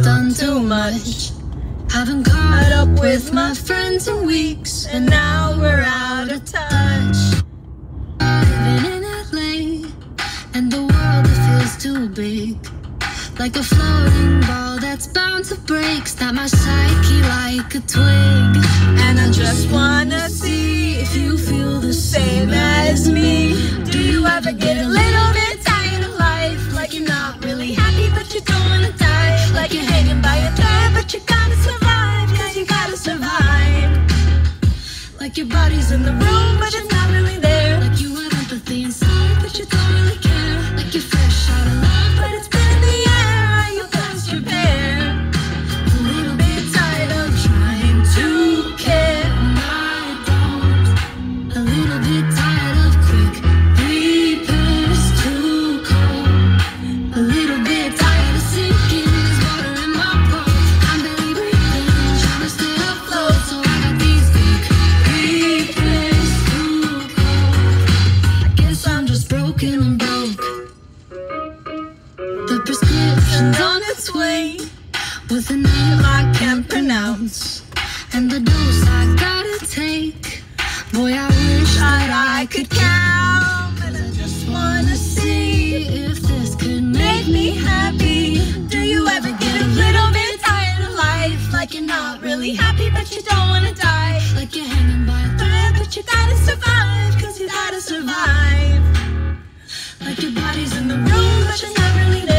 done too much. Haven't caught up with my friends in weeks, and now we're out of touch. Living in LA, and the world it feels too big, like a floating ball that's bound to break. Snap my psyche like a twig. And I just wanna see if you feel the same as me. Do you ever get a little bit tired of life? Like you're not really happy but you don't wanna die. Like you're hanging by a thread but you gotta survive, cause you gotta survive. Like your body's in the room but it's not really there. Like you have empathy inside but you don't really care. Like you're fresh out of love but it's been in the air. Are you past repair? A little bit tired of trying to care, and I don't. A little bit tired of quick repairs, too cold. A little bit tired of sinking, there's water in my boat. I'm barely breathing, trying to stay afloat, so I got these big repairs, too cold. I guess I'm just broken and broke. The prescription's on its way, with a name I can't pronounce, and the dose I gotta take. Boy, I wish that I could count. And I just wanna see if this could make me happy. Do you ever get a little bit tired of life? Like you're not really happy but you don't wanna die. Like you're hanging by a thread but you gotta survive, cause you gotta survive. Like your body's in the room but you're not really there.